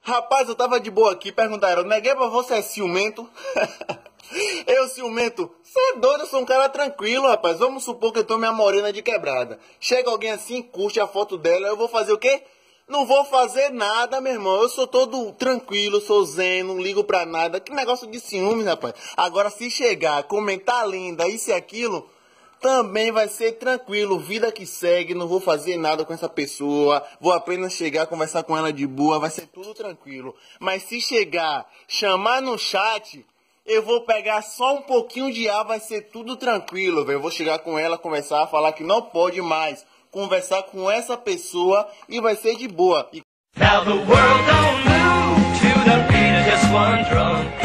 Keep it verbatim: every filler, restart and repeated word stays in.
Rapaz, eu tava de boa aqui, perguntaram, neguei pra você é ciumento? Eu ciumento? Você é doido, eu sou um cara tranquilo, rapaz. Vamos supor que eu tô minha morena de quebrada. Chega alguém assim, curte a foto dela, eu vou fazer o quê? Não vou fazer nada, meu irmão. Eu sou todo tranquilo, sou zen, não ligo pra nada. Que negócio de ciúmes, rapaz. Agora, se chegar, comentar linda, isso e aquilo, também vai ser tranquilo. Vida que segue, não vou fazer nada com essa pessoa. Vou apenas chegar, conversar com ela de boa, vai ser tudo tranquilo. Mas se chegar, chamar no chat, eu vou pegar só um pouquinho de ar, vai ser tudo tranquilo, velho. Eu vou chegar com ela, conversar, falar que não pode mais conversar com essa pessoa e vai ser de boa. Now the world don't move to the beat of just one drum.